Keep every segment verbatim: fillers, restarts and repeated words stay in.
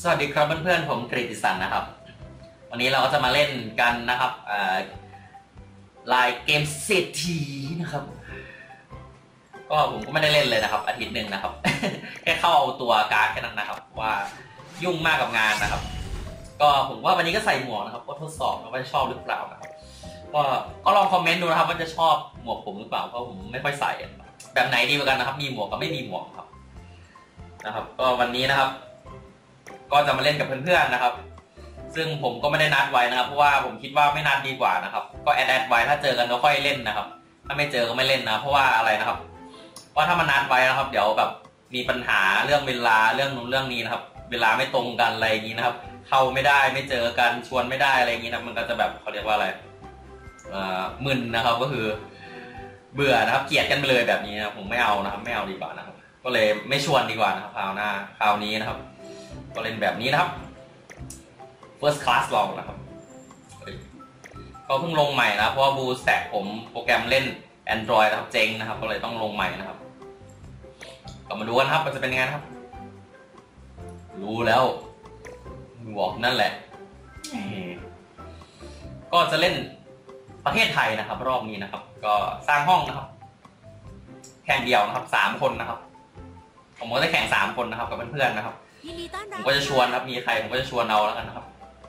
สวัสดีครับเพื่อนๆผมกฤติสันนะครับวันนี้เราก็จะมาเล่นกันนะครับลายเกมเศรษฐีนะครับก็ผมก็ไม่ได้เล่นเลยนะครับอาทิตย์หนึ่งนะครับแค่เข้าเอาตัวการ์ดแค่นั้นนะครับว่ายุ่งมากกับงานนะครับก็ผมว่าวันนี้ก็ใส่หมวกนะครับก็ทดสอบว่าจะชอบหรือเปล่านะครับก็ก็ลองคอมเมนต์ดูนะครับว่าจะชอบหมวกผมหรือเปล่าเพราะผมไม่ค่อยใส่แบบไหนดีกว่ากันนะครับมีหมวกกับไม่มีหมวกครับนะครับก็วันนี้นะครับก็จะมาเล่นกับเพื่อนๆนะครับซึ่งผมก็ไม่ได้นัดไว้นะครับเพราะว่าผมคิดว่าไม่นัดดีกว่านะครับก็แอดแอดไว้ถ้าเจอกันก็ค่อยเล่นนะครับถ้าไม่เจอก็ไม่เล่นนะเพราะว่าอะไรนะครับเพราะถ้ามันนัดไว้นะครับเดี๋ยวแบบมีปัญหาเรื่องเวลาเรื่องนู้นเรื่องนี้นะครับเวลาไม่ตรงกันอะไรอย่างนี้นะครับเข้าไม่ได้ไม่เจอกันชวนไม่ได้อะไรอย่างนี้นะมันก็จะแบบเขาเรียกว่าอะไรมึนนะครับก็คือเบื่อนะครับเกลียดกันไปเลยแบบนี้นะผมไม่เอานะครับไม่เอาดีกว่านะครับก็เลยไม่ชวนดีกว่านะครับคราวหน้าคราวนี้นะครับก็เล่นแบบนี้นะครับ first class ลองนะครับก็เพิ่งลงใหม่นะเพราะว่าบูสแต็กผมโปรแกรมเล่น Android นะครับเจ๊งนะครับก็เลยต้องลงใหม่นะครับก็มาดูกันครับมันจะเป็นยังไงนะครับรู้แล้วบอกนั่นแหละก็จะเล่นประเทศไทยนะครับรอบนี้นะครับก็สร้างห้องนะครับแข่งเดียวนะครับสามคนนะครับผมก็จะแข่งสามคนนะครับกับเพื่อนๆนะครับผมก็จะชวนครับมีใครผมก็จะชวนเอาแล้วกันนะครับ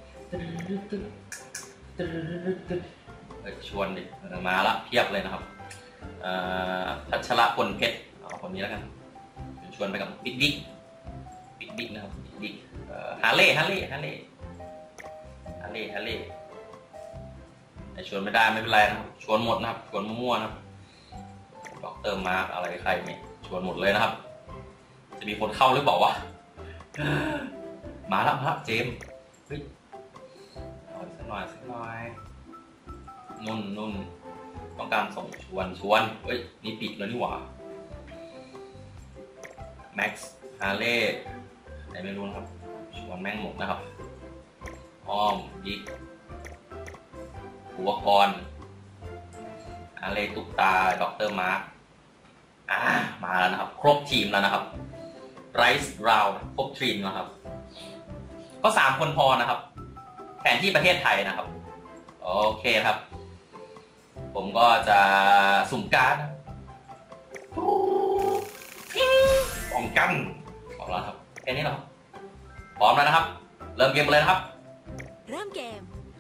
ชวนดิมาละเพียบเลยนะครับพัชระพลเพชรเอาคนนี้แล้วกันชวนไปกับบิ๊กบิ๊กบิ๊กบิ๊กนะครับบิ๊กฮาเล่ฮาเล่ฮาเล่ฮาเล่ฮาเล่แต่ชวนไม่ได้ไม่เป็นไรนะครับชวนหมดนะครับชวนมั่วๆนะครับด็อกเตอร์มาร์กอะไรใครไม่ชวนหมดเลยนะครับจะมีคนเข้าหรือเปล่าวะมาแล้วครับเจมเฮ้ยเอาสักหน่อยสักหน่อยนุ่นนุ่นต้องการส่งชวนชวนเฮ้ยนี่ปิดแล้วนี่หว่าแม็กซ์ฮาเล่ไหนไม่รู้นะครับชวนแม่งหมดนะครับอ้อมบิ๊กอุปกรณ์ฮาเล่ตุกตาด็อกเตอร์มาร์กอ่ามาแล้วนะครับครบทีมแล้วนะครับไรซ์ราวครบทีมนะครับก็สามคนพอนะครับแผนที่ประเทศไทยนะครับโอเคครับผมก็จะสุ่มการ์ดป้องกันพร้อมแล้วครับแค่นี้เหรอพร้อมแล้วนะครับเริ่มเกมเลยนะครับเริ่มเกม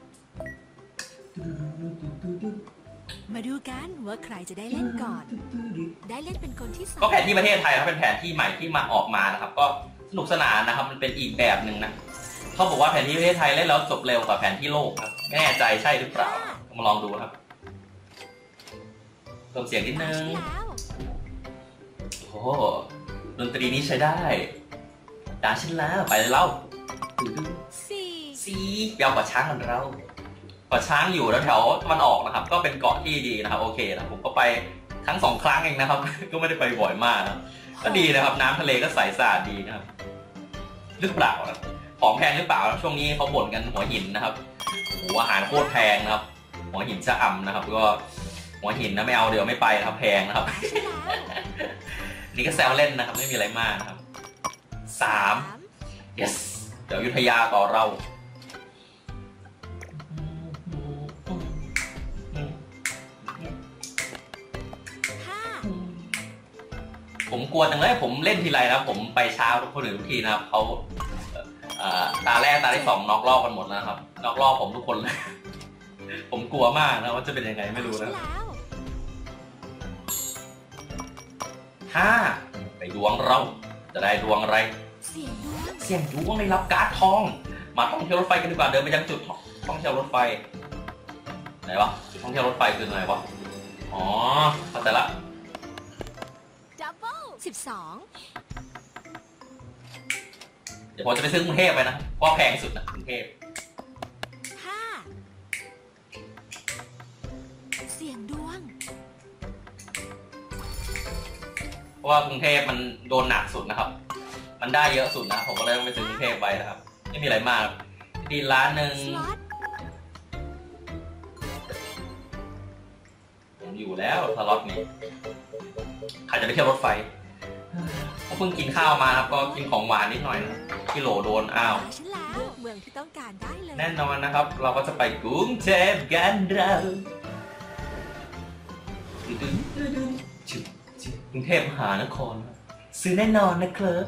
มาดูกันว่าใครจะได้เล่นก่อนได้เล่นเป็นคนที่สองก็แผนที่ประเทศไทยครับเป็นแผนที่ใหม่ที่มาออกมานะครับก็สนุกสนานนะครับมันเป็นอีกแบบหนึ่งนะเขาบอกว่าแผนที่ประเทศไทยเล่นแล้วจบเร็วกว่าแผนที่โลกครับไม่แน่ใจใช่หรือเปล่ามาลองดูครับเพิ่มเสียงนิดนึงโอ้ดนตรีนี้ใช้ได้ด่าฉันแล้วไปเล่าสี่สีเปียวกว่าช้างของเราเกาะช้างอยู่แล้วแถวตะวันออกนะครับก็เป็นเกาะที่ดีนะครับโอเคนะผมก็ไปครั้งสองครั้งเองนะครับก็ไม่ได้ไปบ่อยมากนะก็ดีนะครับน้ำทะเลก็ใสสะอาดดีนะครับหรือเปล่านะของแพงหรือเปล่าช่วงนี้เขาบ่นกันหัวหินนะครับหัวอาหารโคตรแพงนะครับหัวหินชะอำนะครับก็หัวหินนะไม่เอาเดี๋ยวไม่ไปนะครับแพงนะครับนี่ก็แซวเล่นนะครับไม่มีอะไรมากนะครับสาม yes เดี๋ยวอยุธยาต่อเราผมกลัวจังเลยผมเล่นทีไรนะผมไปเช้าทุกคนอื่นทุกทีนะครับเขาตาแรกตาที่สองน็อกรอบกันหมดนะครับน็อกรอบผมทุกคนเลยผมกลัวมากนะว่าจะเป็นยังไงไม่รู้นะห้าไปดวงเราจะได้ดวงอะไรเสี่ยงดวงในรับการ์ดทองมาท่องเที่ยวรถไฟกันดีกว่าเดินไปยังจุดท่องเที่ยวรถไฟไหนวะจุดท่องเที่ยวรถไฟคือไหนวะอ๋อเข้าใจละสิบสองเดี๋ยวผมจะไปซื้อกรุงเทพไปนะเพราะแพงสุดนะกรุงเทพห้าเสี่ยงดวงเพราะว่ากรุงเทพมันโดนหนักสุดนะครับมันได้เยอะสุดนะผมก็เลยต้องไปซื้อกรุงเทพไว้นะครับไม่มีอะไรมากดีร้านหนึ่งผมอยู่แล้วสล็อตนี้ใครจะไปเที่ยวรถไฟก็เพิ่งกินข้าวมาครับก็กินของหวานนิดหน่อยนะกิโลโดนอ้าวตาฉันแล้วเลือกเมืองที่ต้องการได้เลยแน่นอนนะครับ เราก็จะไปกรุงเทพกันเรากรุงเทพมหานครซื้อแน่นอนนะครับ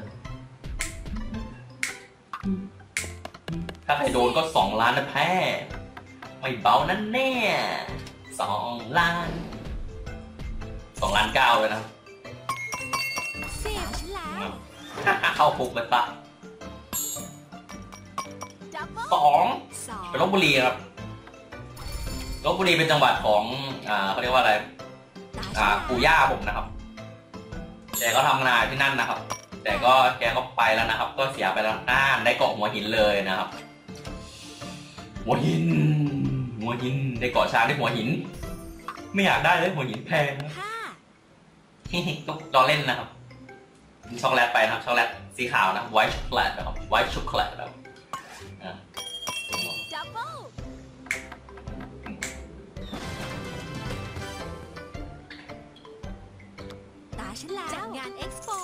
ถ้าใครโดนก็สองล้านนะแพ้ไม่เบานั่นแน่สองล้านสองล้านเก้าเลยนะเสียฉันแล้วเข้าคุกเลยปะดับเบิ้ลสองสองเป็นลพบุรีครับลพบุรีเป็นจังหวัดของอ่าเขาเรียกว่าอะไรตาอ่าฉันปู่ย่าผมนะครับแกก็ทำงานที่นั่นนะครับ แต่ก็แกก็ไปแล้วนะครับ ก็เสียไปแล้วน่านได้เกาะหัวหินเลยนะครับ หัวหิน หัวหินได้เกาะช้างได้หัวหิน ไม่อยากได้เลยหัวหินแพงนะห้าก็รอเล่นนะครับช็อกโกแลตไปนะครับช็อกโกแลตสีขาวนะไวท์ช็อกโกแลตนะครับไวท์ช็อกโกแลตนะครับอ่าดับเบิ้ลตาฉันแล้วจัดงานเอ็กซ์โป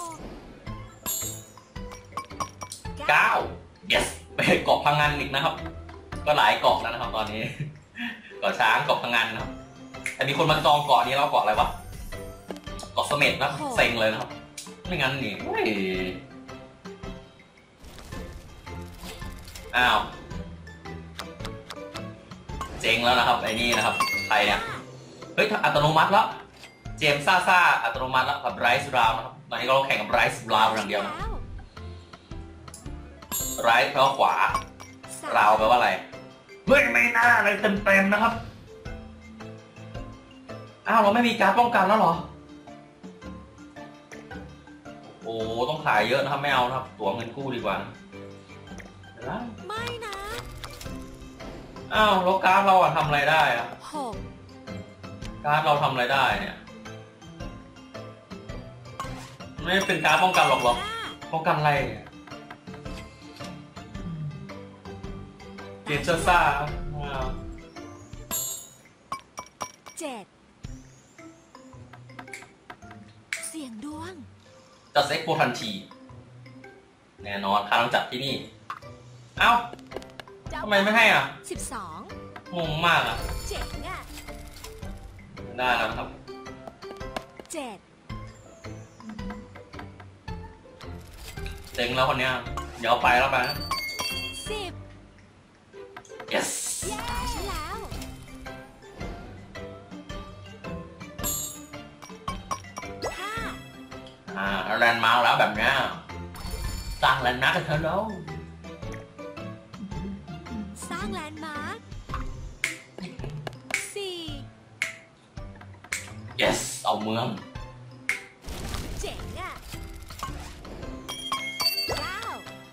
เก้า yes ไปเกาะพังงานอีกนะครับ ก็หลายเกาะแล้วนะครับตอนนี้เกาะช้างเกาะพังงานนะครับแต่มีคนมาจองเกาะนี้แล้วเกาะอะไรวะเกาะเสม็ดนะเซ็งเลยนะครับไม่งั้นนี่เฮ้ยอ้าวเจ๊งแล้วนะครับไอ้นี่นะครับใครเนี่ยเฮ้ยอัตโนมัติแล้วเจมส์ซ่าซ่าอัตโนมัติแล้วกับไรซ์ราวนะครับตอนนี้เราแข่งกับไรซ์ราวอย่างเดียวนะไรซ์แปลว่าขวาราวแปลว่าอะไรเฮ้ยไม่น่าเลยเต็มๆนะครับอ้าวเราไม่มีการป้องกันแล้วเหรอโอ้ต้องขายเยอะนะครับไม่เอานะครับตั๋วเงินกู้ดีกว่านะไม่นะอ้าวแล้วการ์ดเราอะทำอะไรได้อะหกการ์ดเราทำอะไรได้เนี่ยไม่เป็นการ์ดป้องกันหรอกหรอกห้าป้องกันอะไรเนี่ยเกมซ่าซ่าอ้าวเจ็ดเสียงดวงจัดเซ็กโปรทันทีแน่นอนค่าต้องจัดที่นี่เอ้าทำไมไม่ให้อ่ะสิบสองงงมากอ่ะเจ๋งอ่ะได้แล้วนะครับเจ็ดเจ๋งแล้วคนเนี้ยเดี๋ยวไปแล้วไปนะสิบ yes ตาฉันแล้วห้าอ่าแลนด์มาร์กแล้วแบบเนี้ยสร้างแลนด์มาร์กกันเถอะแล้วสร้างแลนด์มาร์คสี่ yes เอาเมืองเจ๋งอ่ะเก้า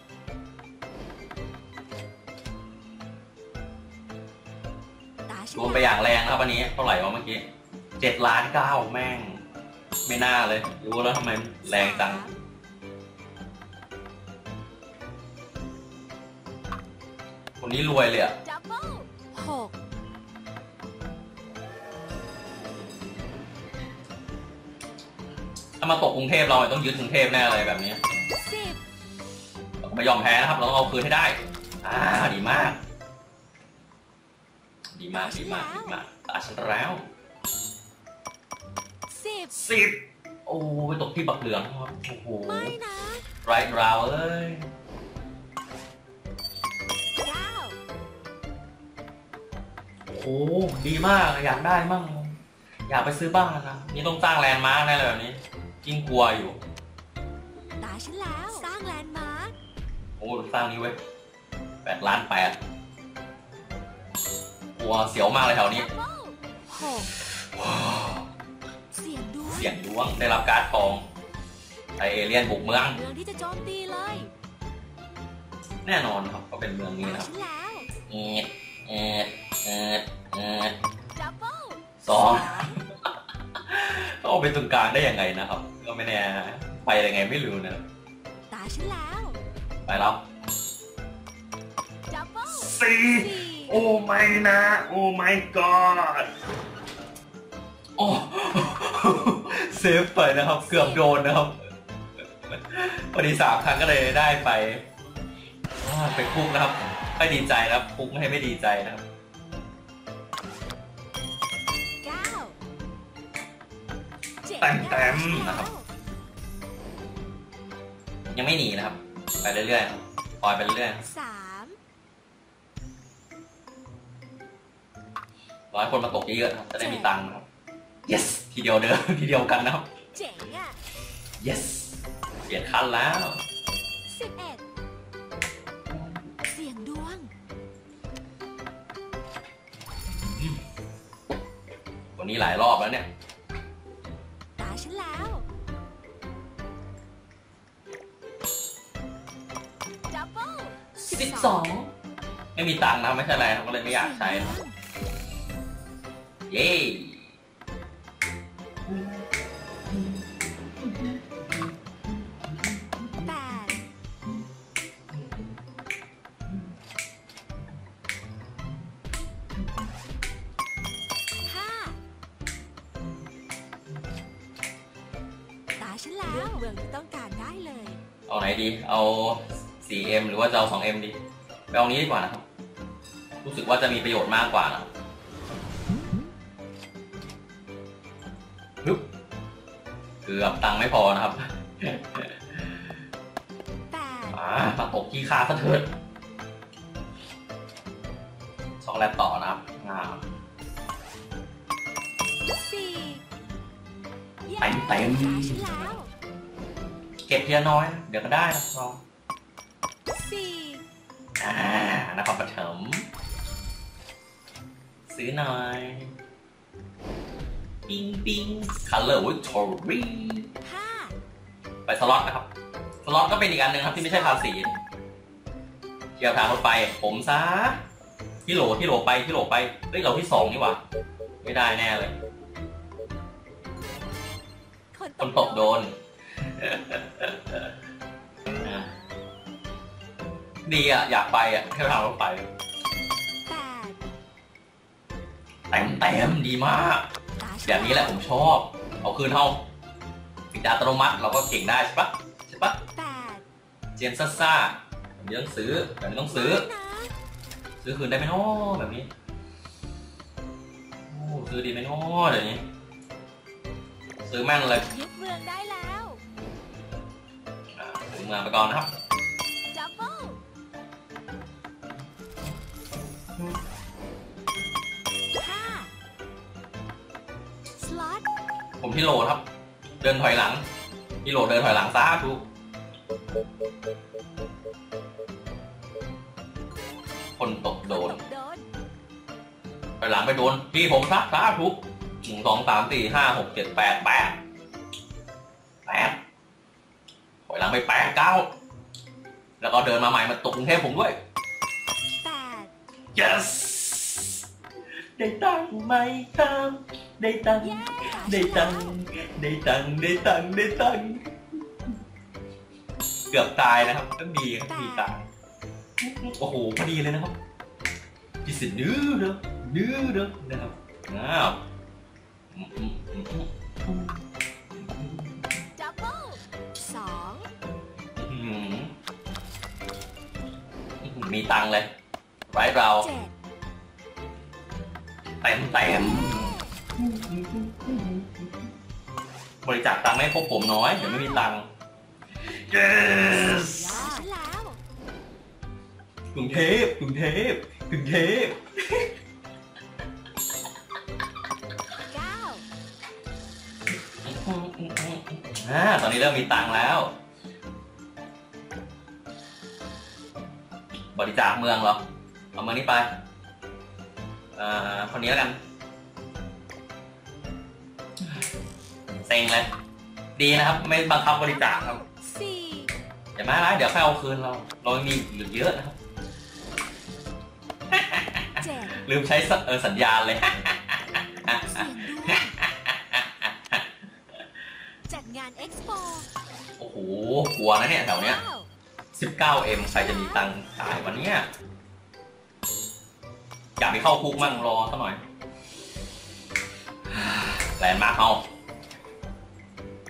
ตาฉันรวมไปอย่างแรงนะครับวันนี้เท่าไหร่วะเมื่อกี้เจ็ดล้านเก้าแม่ง ไม่น่าเลยรู้แล้วทำไมแรงจังคนนี้รวยเลยอะดับเบิ้ลหกถ้ามาตกกรุงเทพเราต้องยึดกรุงเทพแน่เลยแบบนี้สิบเราไม่ยอมแพ้นะครับ เราต้องเอาคืนให้ได้อ่าดีมาก ดีมากดีมากดีมากตาฉันแล้วสิบสิบโอ้ไปตกที่บักเหลืองครับโอ้โหไม่นะไรท์ราวเอ้ยเก้าโอ้โหดีมากอยากได้มั่งอยากไปซื้อบ้านนะนี่ต้องสร้างแลนด์มาร์กแน่เลยแบบนี้ยิ่งกลัวอยู่ตาฉันแล้วสร้างแลนด์มาร์คโอ้สร้างนี้เว้ยแปดล้านแปดกลัวเสียวมากเลยแถวนี้ดับเบิ้ลหกว้าวเสียงดวงเสียงดวงได้รับการ์ดทองไอเอเลี่ยนบุกเมืองเมืองที่จะโจมตีเลยแน่นอนครับก็เป็นเมืองนี้ตานะครับฉันแล้วเอ็ดเอ็ดเอ็ดเอ็ดดับเบิ้ลสองเอาไปตรงกลางได้ยังไงนะครับ ก็ไม่แน่ไปยังไงไม่รู้นะตาฉันแล้วไปแล้วดับเบิ้ลสี่สี่โอ้ไม่นะ โอ้ my god โอ้ เซฟไปนะครับ เกือบโดนนะครับพอดีสามครั้งก็เลยได้ไปเป็นคุกนะครับไม่ดีใจนะครับคุกไม่ให้ไม่ดีใจนะครับเต็มเต็มนะครับยังไม่หนีนะครับไปเรื่อยๆปล่อยไปเรื่อยๆสามร้อยคนมาตกเยอะๆครับจะได้มีตังค์นะครับ yes ทีเดียวเดิมทีเดียวกันนะครับเจ๋งอ่ะ yes เปลี่ยนขั้นแล้วสิบเอ็ดเสียงดวงวันนี้หลายรอบแล้วเนี่ยตาฉันแล้วดับเบิ้ลสิบสองไม่มีตังค์นะไม่ใช่อะไรก็เลยไม่อยากใช้เย้แปดห้าตาฉันแล้วเลือกเมืองที่ต้องการได้เลยเอาไหนดีเอา โฟร์ เอ็ม หรือว่าจะเอา ทู เอ็ม ดีไปเอานี้ดีกว่านะครับรู้สึกว่าจะมีประโยชน์มากกว่านะเกือบตังค์ไม่พอนะครับมาตกขี้คาซะเถิดช็อกโกแลตต่อนะครับเต็มเต็มเก็บเยอะน้อยเดี๋ยวก็ได้นะเราอ่านครปฐมซื้อหน่อยปิงปิงคัลเลอร์วิกตอรี่ไปสล็อตนะครับสล็อตก็เป็นอีกอันหนึ่งครับที่ไม่ใช่ภาษีเกี่ยวทางรถไฟผมซะที่โหลที่โหลไปที่โหลไปเฮ้ยเราที่สองนี่หว่าไม่ได้แน่เลยคนตกโดนดีอ่ะอยากไปอ่ะเที่ยวทางรถไฟเต็มเต็มดีมากแบบนี้แหละผมชอบเอาคืนเท่าปิดอัตโนมัติเราก็เก่งได้ใช่ปะใช่ปะเจนซ่าซ่าแบบนี้ต้องซื้อแบบนี้ต้องซื้อซื้อคืนได้ไหมน้อแบบนี้โอ้ซื้อดีไหมน้อเดี๋ยวนี้ซื้อแม่นเลยยึดเมืองได้แล้วซื้อเมืองไปก่อนนะครับผมที่โหลครับเดินถอยหลังที่โหลเดินถอยหลังซะทุกคนตกโดนถอยหลังไปโดนพี่ผมซะซะทุกหนึ่งสองสามสี่ห้าหกเจ็ดแปดแปดแปดถอยหลังไปแปดเก้าแล้วก็เดินมาใหม่มาตกกรุงเทพผมด้วย yes ได้ตังค์ไหมครับได้ตังค์ได้ตังค์ได้ตังค์ได้ตังค์ได้ตังค์เกือบตายนะครับต้องดีครับดีตายโอ้โหพอดีเลยนะครับที่สุดดื้อเด้อดื้อเด้อนะครับอ้าวดับเบิ้ลสองมีตังค์เลยไร้เราเต็มเต็มบริจาคตังค์ไม่พบผมน้อยเดี๋ยวไม่มีตังค์ yes กรุงเทพกรุงเทพกรุงเทพอ่าตอนนี้เริ่มมีตังค์แล้วบริจาคเมืองเหรอเอาเมืองนี้ไปอ่าคนนี้แล้วกันเซ็งเลยดีนะครับไม่บังคับบริจาคครับอย่ามาละเดี๋ยวค่อยเอาคืนเราเรามีเหลือเยอะนะครับลืมใช้สัญญาณเลยจัดงานเอ็กซ์โปโอ้โหกลัวนะเนี่ยแถวเนี้ย สิบเก้าเอ็ม ใครจะมีตังค์จ่ายวันนี้อยากไปเข้าคุกมั่งรอสักหน่อยแลนด์มาร์คเอา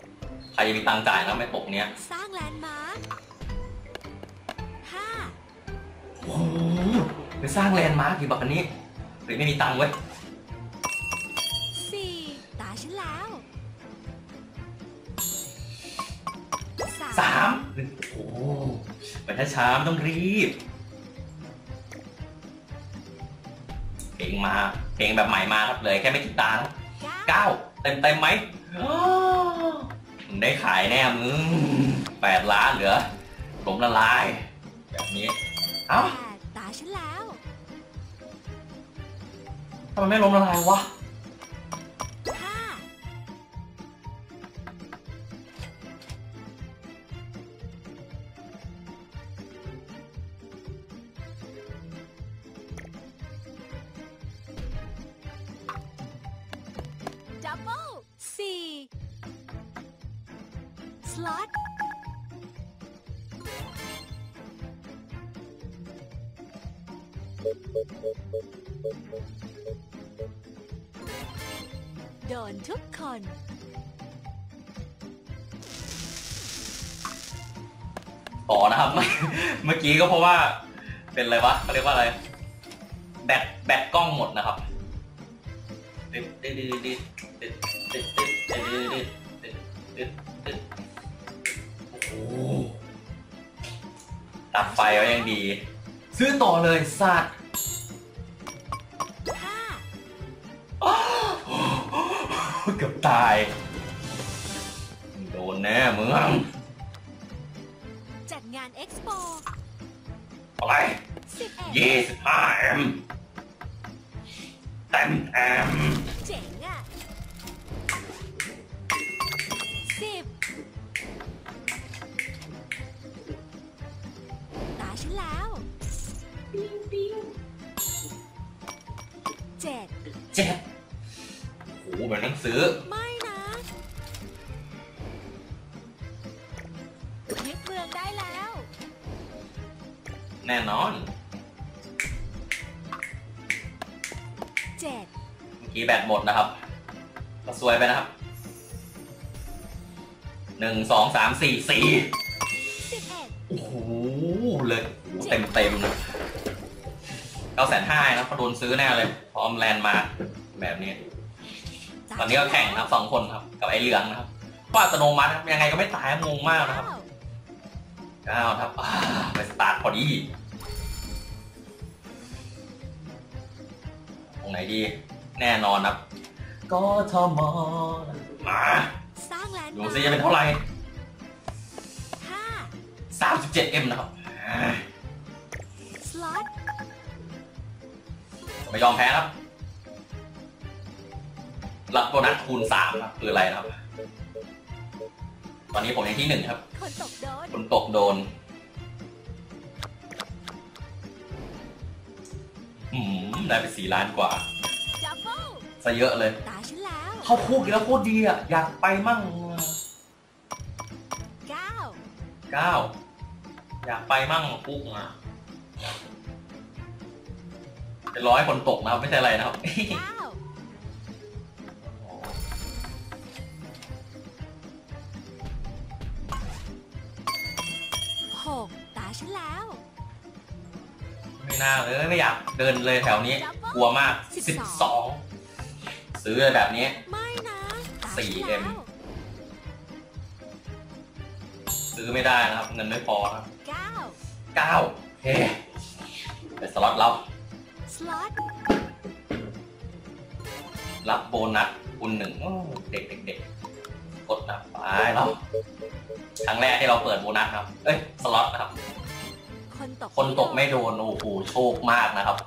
ใครจะมีตังค์จ่ายแล้วไม่ตกเนี้ยสร้างแลนด์มาร์คห้าโอ้โหไปสร้างแลนด์มาร์กอยู่แบบนี้เฮ้ยไม่มีตังค์เว้ยสี่ตาฉันแล้วสามโอ้ไปช้าๆต้องรีบเพลงมาเพลงแบบใหม่มาครับเลยแค่ไม่กี่ตานะเก้าเต็มเต็มไหมได้ขายแน่มึงแปดล้านเหลือล้มละลายแบบนี้เอ้าตาฉันแล้วทำไมไม่ล้มละลายวะห้าดับเบิ้ลสี่สล็อตโดนทุกคนต่อนะครับ เมื่อกี้ก็เพราะว่าเป็นอะไรวะเขาเรียกว่าอะไรแบตแบตกล้องหมดนะครับติดติดติดติดติดติดติดติดติดติดติดโอ้โหตัดไฟไว้ยังดีซื้อต่อเลยสัตว์เกือบตายโดนแน่มึงจัดงานเอ็กซ์โปอะไรยี่สิบห้าเอ็มเต็มแอมเจ๋งอ่ะสิบตาฉันแล้วปิ้งปิ้งเจ็ดเจ็ดโอ้โหเหมือนหนังสือไม่นะยึดเมืองได้แล้วแน่นอนเจ็ดเมื่อกี้แบตหมดนะครับก็สวยไปนะครับหนึ่งสองสามสี่สี่สิบเอ็ดโอ้โหเลยเต็มเต็มนะเก้าแสนห้านะเขาโดนซื้อแน่เลยพร้อมแลนด์มาแบบนี้ตอนนี้ก็แข่งนะครับสองคนครับกับไอ้เหลืองนะครับว่าอัตโนมัติยังไงก็ไม่ตายงงมากนะครับเก้าครับไปสตาร์ทพอดีตรงไหนดีแน่นอนครับก็ทอมอมาดูซิจะเป็นเท่าไหร่สามสิบเจ็ดเอ็มนะครับสล็อตไม่ยอมแพ้ครับรับโบนัสคูณสามครับคืออะไรครับตอนนี้ผมในที่หนึ่งครับคนตกโดนคนตกโดนอืมได้ไปสี่ล้านกว่าซะเยอะเลยตาฉันแล้วเข้าคุกแล้วโคตรดีอ่ะอยากไปมั่งเก้าเก้าอยากไปมั่งคุกอ่ะเป็นร้อยคนตกนะครับไม่ใช่อะไรนะครับหกตาฉันแล้วไม่น่าเลยไม่อยากเดินเลยแถวนี้กลัวมากสิบสองซื้อแบบนี้ไม่นะสี่เอ็มซื้อไม่ได้นะครับเงินไม่พอครับเก้าเก้าเฮ้ไปสล็อตเราสล็อตรับโบนัสคูณหนึ่งเด็กเด็กกดนะไปแล้วครั้งแรกที่เราเปิดโบนัสครับเอ้ยสล็อตนะครับคนตกคนตกไม่โดนโอ้โหโชคมากนะครับ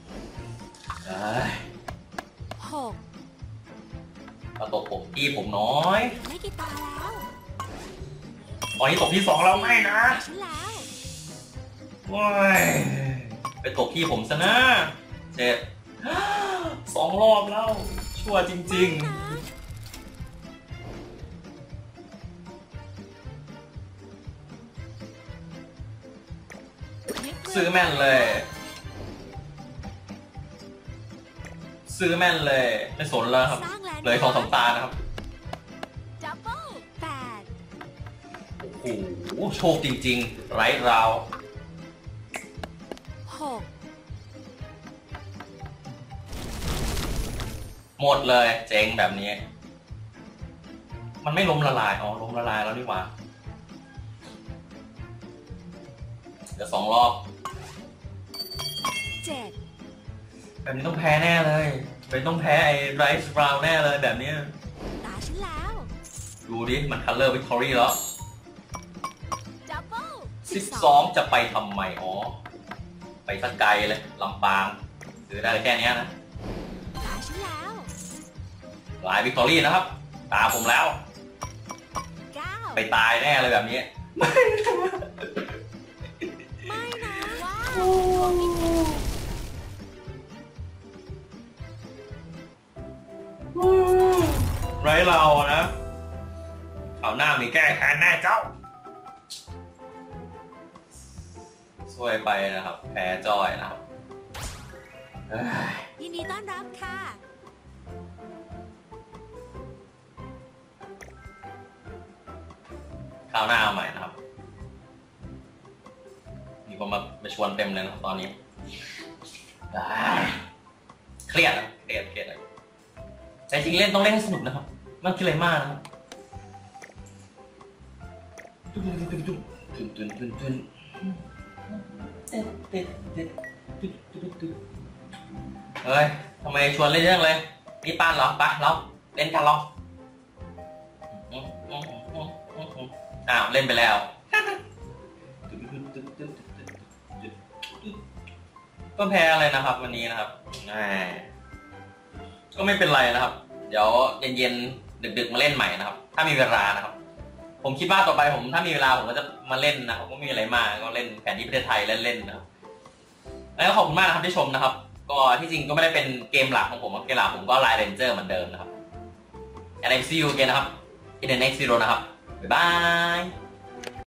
หกมาตกผมที่ผมน้อยไม่กี่ตาแล้วตอนนี้ตกที่สองแล้วไม่นะฉันแล้วว้ายไปตกที่ผมซะนะเจ็ดสองรอบแล้วชั่วจริงๆซื้อแม่นเลยซื้อแม่นเลยไม่สนแล้วครับเลยสองสามตานะครับโอ้โหโชคจริงๆไร้ราวหมดเลยเจ๊งแบบนี้มันไม่ล้มละลายอ๋อล้มละลายแล้วนี่หว่าเดี๋ยวสองรอบเจ็ดแบบนี้ต้องแพ้แน่เลยเป็นต้องแพ้ไอ้ไรซ์บราวน์แน่เลยแบบนี้ตาฉันแล้วดูดิมันคัลเลอร์วิกตอรี่แล้วดับเบิ้ลสิบสองจะไปทำไมอ๋อไปสักไกลเลยลำปางหรือได้แค่นี้นะตาฉันแล้วลายวิกตอรี่นะครับตาผมแล้วไปตายแน่เลยแบบนี้ไม่นะว้าวไรเรานะเอาหน้ามีแก้แค้นแน่เจ้าช่วยไปนะครับแพ้จอยนะครับยินดีต้อนรับค่ะข้าวหน้าใหม่นะครับมีคนมามาชวนเต็มเลยนะตอนนี้เครียดนะเครียดเครียดเลยแต่จริงเล่นต้องเล่นให้สนุกนะครับไม่คิดอะไรมากนะครับตุนตุนตุนตุนตุนตุนตุนเฮ้ยทำไมชวนเล่นเรื่องเลยนี่ป้านเหรอปะเราเล่นกันเหรออ้าวเล่นไปแล้วก็แพ้อะไรนะครับวันนี้นะครับก็ไม่เป็นไรนะครับเดี๋ยวเย็นๆดึกๆมาเล่นใหม่นะครับถ้ามีเวลานะครับผมคิดว่าต่อไปผมถ้ามีเวลาผมก็จะมาเล่นนะครับก็ไม่มีอะไรมากก็เล่นแผนที่ประเทศไทยเล่นๆนะครับแล้วก็ขอบคุณมากนะครับที่ชมนะครับก็ที่จริงก็ไม่ได้เป็นเกมหลักของผมเกมหลักผมก็ไลน์เรนเจอร์เหมือนเดิมนะครับ and I see you again นะครับ in the next video นะครับบ๊ายบาย